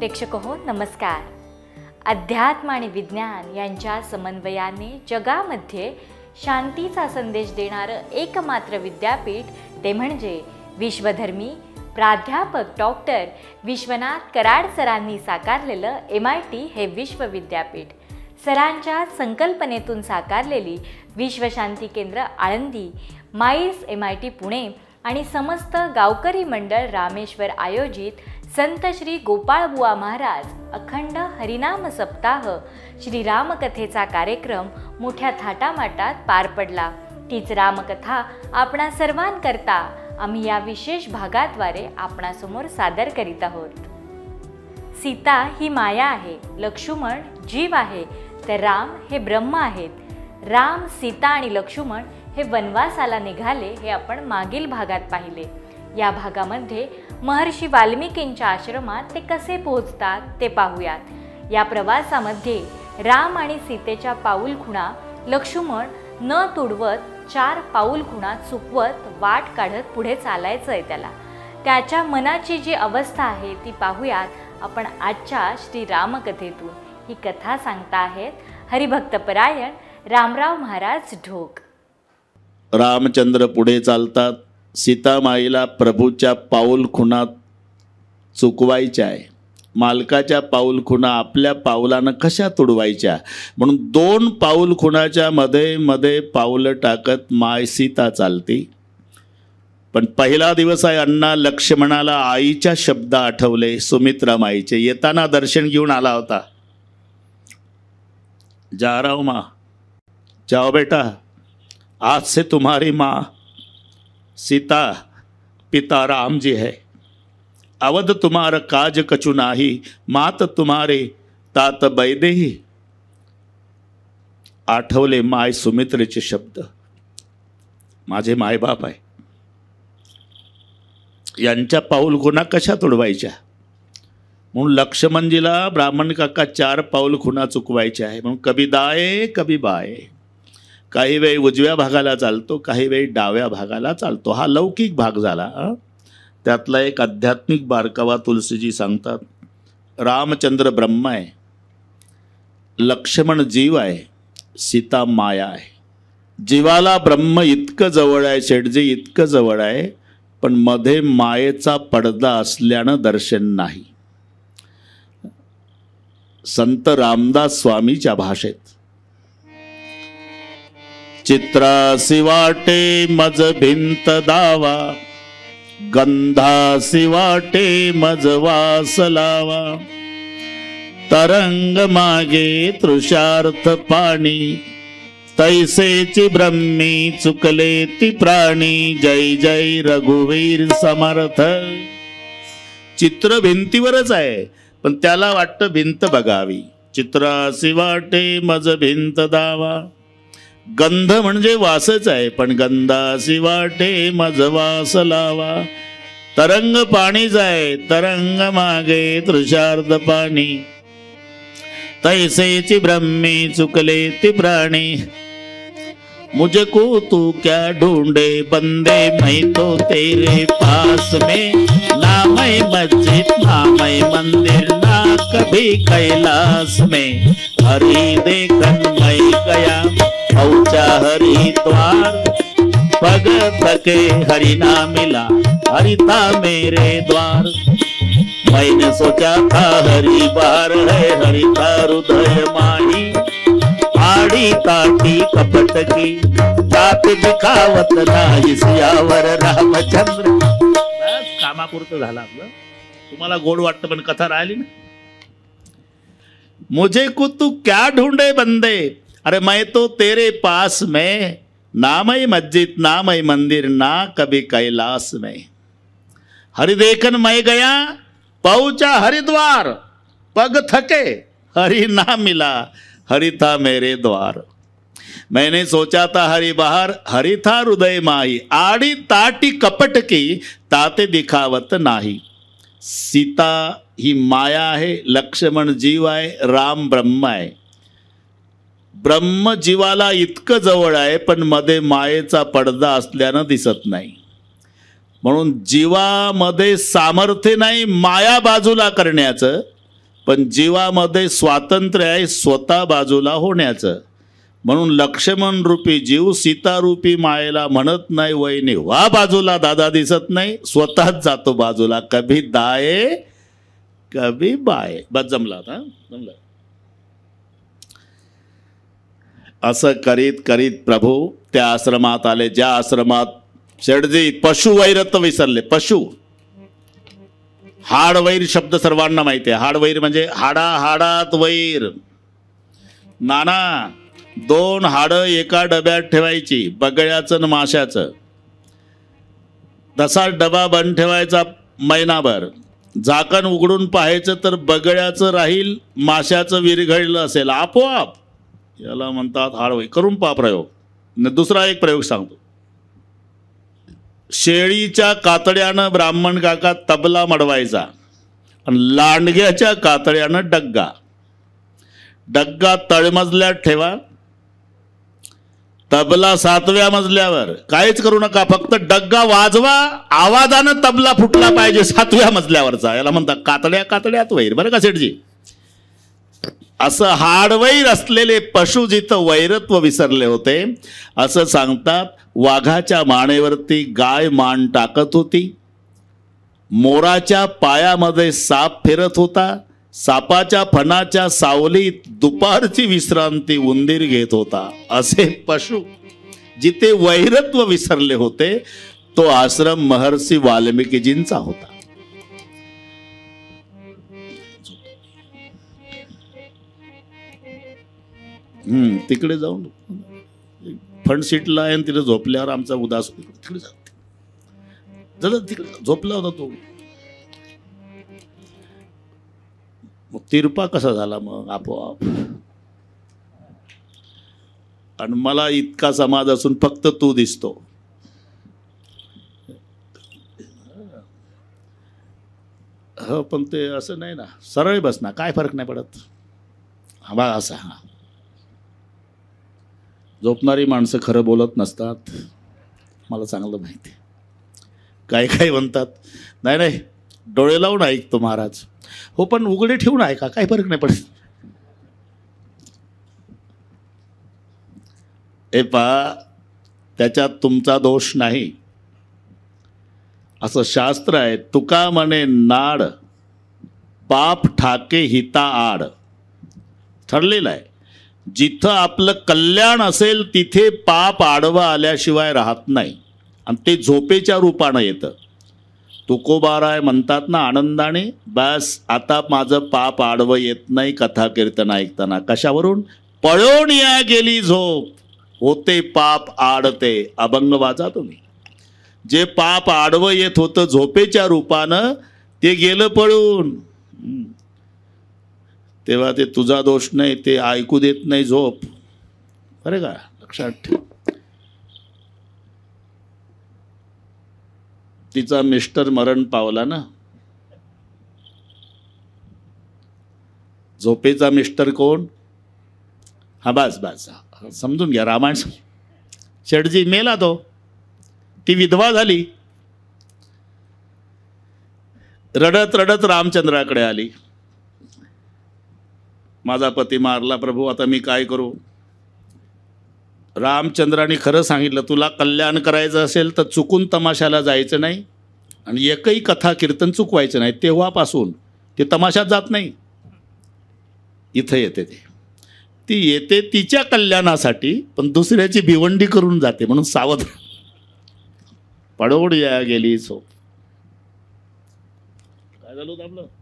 प्रेक्षक हो नमस्कार। अध्यात्म आणि विज्ञान यांच्या समन्वयाने जगामध्ये शांतीचा संदेश देणारं एकमात्र विद्यापीठ ते म्हणजे विश्वधर्मी प्राध्यापक डॉक्टर विश्वनाथ कराड सरांनी साकारलेलं MIT हे विश्वविद्यापीठ। सरांच्या संकल्पनेतून साकारलेली विश्वशांती केंद्र आळंदी, माईर्स MIT पुणे आणि समस्त गावकरी मंडळ रामेश्वर आयोजित संत श्री गोपाळबुवा महाराज अखंड हरिनाम सप्ताह श्री रामकथेचा कार्यक्रम मोठ्या थाटामाटात पार पडला। तीच रामकथा आपणा सर्वांकरता आम्ही या विशेष भागाद्वारे आपणासमोर सादर करीत आहोत। सीता ही माया आहे, लक्ष्मण जीव आहे, तर राम हे ब्रह्म आहेत। राम, सीता आणि लक्ष्मण हे वनवासाला निघाले हे आपण मागील भागात पाहिले। या भागामध्ये महर्षी वाल्मिकींच्या आश्रमात ते कसे पोहोचतात ते पाहूयात। या प्रवासामध्ये राम आणि सीतेच्या पाऊलखुणा लक्ष्मण न तुडवत 4 पाऊलखुणा चुकवत वाट काढत पुढे चालायचं आहे त्याला। त्याच्या मनाची जी अवस्था आहे ती पाहूयात आपण आजच्या श्री रामकथेतून। ही कथा सांगता आहेत हरिभक्तपरायण रामराव महाराज ढोक। रामचंद्र पुढे चालतात। सीतामाईला प्रभूच्या पाऊलखुणा चुकवायच्या आहे। मालकाच्या पाऊलखुणा आपल्या पावलानं कशा तुडवायच्या म्हणून 2 पाऊलखुणाच्या मध्ये मध्ये पाऊलं टाकत माय सीता चालती। पण पहिला दिवस आहे अण्णा लक्ष्मणाला आईच्या शब्द आठवले। सुमित्रा माईचे येताना दर्शन घेऊन आला होता। जा रहा हूं माँ, जाओ बेटा, आज से तुम्हारी माँ सीता पिता राम जी है। अवध तुम्हारा काज कछु नाही, मात तुम्हारे तात बैदेही। आठवले माय सुमित्रेचे शब्द। माझे मायबाप आहे, यांच्या पाऊलखुणा कशा तोडवायच्या म्हणून लक्ष्मणजीला ब्राह्मण काका 4 पाऊलखुणा चुकवायच्या आहे म्हणून कभी दाये कभी बाये। काही वेळी उजव्या भागाला चालतो, काही वेळी डाव्या भागाला चालतो। हा लौकिक भाग झाला। त्यातला एक आध्यात्मिक बारकावा तुलसीजी सांगतात। रामचंद्र ब्रह्म आहे, लक्ष्मण जीव आहे, सीता माया आहे। जीवाला ब्रह्म इतकं जवळ आहे, शेठजी इतकं जवळ आहे, पण मध्ये मायेचा पडदा असल्यानं दर्शन नाही। संत रामदास स्वामीच्या भाषेत चित्रासी वाटे मज भिंत दावा, गंधासी वाटे मज वास लावा। तरंग मागे तृषार्थ पाणी, तैसेची ब्रह्मी चुकले ती प्राणी। जय जय रघुवीर समर्थ। चित्र भिंतीवरच आहे पण त्याला वाटतं भिंत बघावी। चित्रासी वाटे मज भिंत दावा। गंध म्हणजे वासच आहे पण गंधासी वाटे मज वास लावा। तरंग पाणीच आहे, तरंग मागे तृषार्थ पाणी। तैसेची ब्रह्मी चुकले ती प्राणी। मुझको तू क्या ढूंढे बंदे, मैं तो तेरे पास में। ना मैं मस्जिद ना मैं मंदिर, ना कभी कैलाश में। हरि देखन मैं गया पहुंचा हरिद्वार। पग थके हरि ना मिला, हरि था मेरे द्वार। मैंने सोचा था हरि बाहर है, हरि था हृदय माही। आड़ी ताटी कपट की तात दिखावत नाही, सियावर रामचंद्र। बस कामापुरतं झालं आपलं। तुम्हाला गोड वाटतं पण कथा राहिली ना। मुझे को तू क्या ढूंढे बंदे, अरे मैं तो तेरे पास में। ना मैं मस्जिद ना मैं मंदिर, ना कभी कैलाश में। हरि देखन मैं गया पहुंचा हरिद्वार। पग थके हरि ना मिला, हरि था मेरे द्वार। मैंने सोचा था हरि बाहर, हरि था हृदय माही। आड़ी ताटी कपट की ताते दिखावत नाही। सीता ही माया आहे, लक्ष्मण जीव आहे, राम ब्रह्म आहे। ब्रह्म जीवाला इतकं जवळ आहे पण मध्ये मायेचा पडदा असल्यानं दिसत नाही। म्हणून जीवामध्ये सामर्थ्य नाही माया बाजूला करण्याचं, पण जीवामध्ये स्वातंत्र्य आहे स्वतः बाजूला होण्याचं. म्हणून लक्ष्मण रूपी जीव सीता रूपी मायेला म्हणत नाही वहिनी व्हा बाजूला, दादा दिसत नाही, स्वतःच जातो बाजूला. कभी दाये कभी बाये. बस जमला ना, जमला. असं करीत करीत प्रभू त्या आश्रमात आले, ज्या आश्रमात शेडजी पशु वैरत्व विसरले. पशु हाडवैर शब्द सर्वांना माहिती आहे. हाडवैर म्हणजे हाडा हाडात वैर. नाना 2 हाडं एका डब्यात ठेवायची, बगळ्याचं आणि माशाचं. तसाच डबा बंद ठेवायचा महिनाभर. झाकण उघडून पाहायचं तर बगळ्याचं राहील, माशाचं विरघळलं असेल आपोआप. याला म्हणतात हाडवैर. करून पहा प्रयोग. दुसरा एक प्रयोग सांगतो. शेळीच्या कातड्यानं ब्राह्मण काका तबला मडवायचा आणि लांडग्याच्या कातड्यानं डग्गा. डग्गा तळमजल्यात ठेवा, तबला 7व्या मजल्यावर. काहीच करू नका, फक्त डग्गा वाजवा, आवाजानं तबला फुटला पाहिजे 7व्या मजल्यावरचा. याला म्हणतात कातड्या कातड्यात वैर. बरं का सेठजी? असं हाडवैर असलेले पशु जिथं वैरत्व विसरले होते, असं सांगतात. वाघाच्या मानेवरती गाय मान टाकत होती, मोराच्या पायामध्ये साप फिरत होता, सापाच्या फणाच्या सावलीत दुपारची विश्रांती उंदीर घेत होता. असे पशु जिथे वैरत्व विसरले होते, तो आश्रम महर्षी वाल्मिकीजींचा होता. तिकडे जाऊन फंड सीटला आहे आणि तिथे झोपल्यावर आमचा उदास तिकडे जात तिकडे झोपला होता तो. मग तिरपा कसा झाला मग आपोआप. आणि मला इतका समाज असून फक्त तू दिसतो. हो पण ते असं नाही ना, सरळ बस ना, काय फरक नाही पडत. हा बा असा. हा झोपणारी माणसं खरं बोलत नसतात, मला चांगलं माहिती. काय काय म्हणतात, नाही नाही डोळे लावून ऐकतो महाराज. हो पण उघडे ठेवून ऐका, काही फरक नाही पडत. हे पहा, त्याच्यात तुमचा दोष नाही. असं शास्त्र आहे, तुका म्हणे नाड पाप ठाके हिता आड. ठरलेलं आहे, जिथं आपलं कल्याण असेल तिथे पाप आडवा आल्याशिवाय राहत नाही. आणि ते झोपेच्या रूपानं येतं. तुकोबाराय म्हणतात ना आनंदाने, बस आता माझं पाप आडवं येत नाही कथा कीर्तन ऐकताना. कशावरून? पळून या गेली झोप, होते पाप आडते. अभंग वाचा तुम्ही. जे पाप आडवं येत होतं झोपेच्या रूपानं, ते गेलं पळून. तेव्हा ते तुझा दोष नाही, ते ऐकू देत नाही झोप. बरं का, लक्षात ठेव. तिचा मिस्टर मरण पावला ना. झोपेचा मिस्टर कोण? हा बस बस समजून घ्या, रामायण. शेठजी मेला तो, ती विधवा झाली. रडत रडत रामचंद्राकडे आली. माझा पती मारला प्रभू, आता मी काय करू? रामचंद्राने खरं सांगितलं, तुला कल्याण करायचं असेल तर चुकून तमाशाला जायचं नाही आणि एकही कथा कीर्तन चुकवायचं नाही. तेव्हापासून ते तमाशात जात नाही, इथं येते. ती येते तिच्या कल्याणासाठी, पण दुसऱ्याची भिवंडी करून जाते. म्हणून सावध. पडोड या गेली झोप. काय झालं होतं आपलं?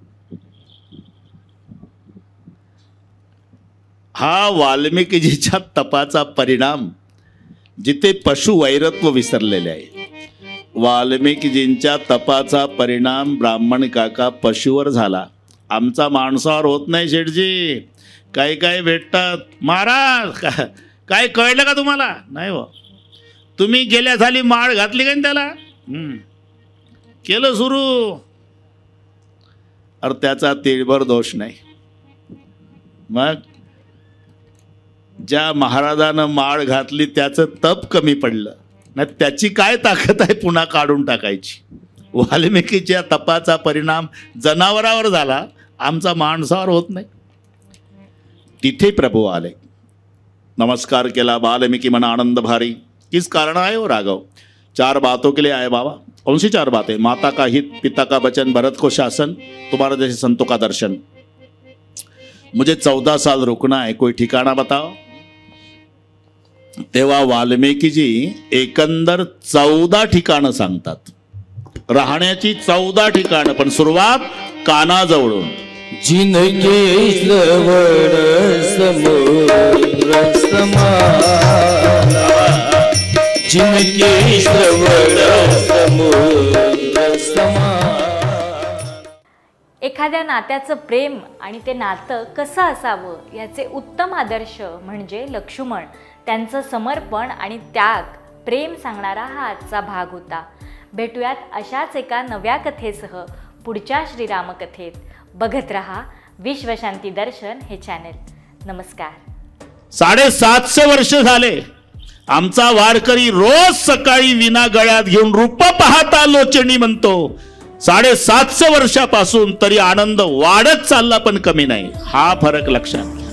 हा वाल्मिकीजीच्या तपाचा परिणाम. जिथे पशु वैरत्व विसरलेले आहे, वाल्मिकीजींच्या तपाचा परिणाम ब्राह्मण काका पशुवर झाला. आमचा माणसावर होत नाही शेठजी. काही काही भेटतात, महाराज काय कळलं का तुम्हाला? नाही हो, तुम्ही गेल्या झाली माळ घातली का त्याला, केलं सुरू. अरे त्याचा तिळभर दोष नाही. मग ज्या महाराजानं माळ घातली त्याचं तप कमी पडलं नाही, त्याची काय ताकद आहे पुन्हा काढून टाकायची. वाल्मिकीच्या तपाचा परिणाम जनावरावर झाला आमचा माणसावर होत नाही. तिथे प्रभू आले, नमस्कार केला. वाल्मीकि मना आनंद भारी. किस कारण आए हो राघव? 4 बातों के लिए आए बाबा. कौन सी 4 बातें? माता का हित, पिता का वचन, भरत को शासन, तुम्हारे जैसे संतों का दर्शन. मुझे 14 साल रुकना है, कोई ठिकाणा बताओ. तेव्हा वाल्मिकीजी एकंदर 14 ठिकाणं सांगतात. राहण्याची 14 ठिकाणं, पण सुरुवात कानाजवळून. जिनके श्रवण समुद्र समान, जिनके श्रवण समुद्र समान. एखाद्या नात्याचं प्रेम आणि ते नातं कसं असावं याचे उत्तम आदर्श म्हणजे लक्ष्मण. त्यांचं समर्पण आणि त्याग, प्रेम सांगणारा हा आजचा भाग होता. भेटूयात अशाच एका नव्या कथेसह पुढच्या श्रीरामकथेत. बघत रहा विश्वशांती दर्शन हे चॅनेल. नमस्कार. 750 वर्ष झाले आमचा वारकरी रोज सकाळी विना गळ्यात घेऊन रूप पाहता लोचणी म्हणतो. 750 वर्षापासून तरी आनंद वाढत चालला, पण कमी नाही. हा फरक लक्षात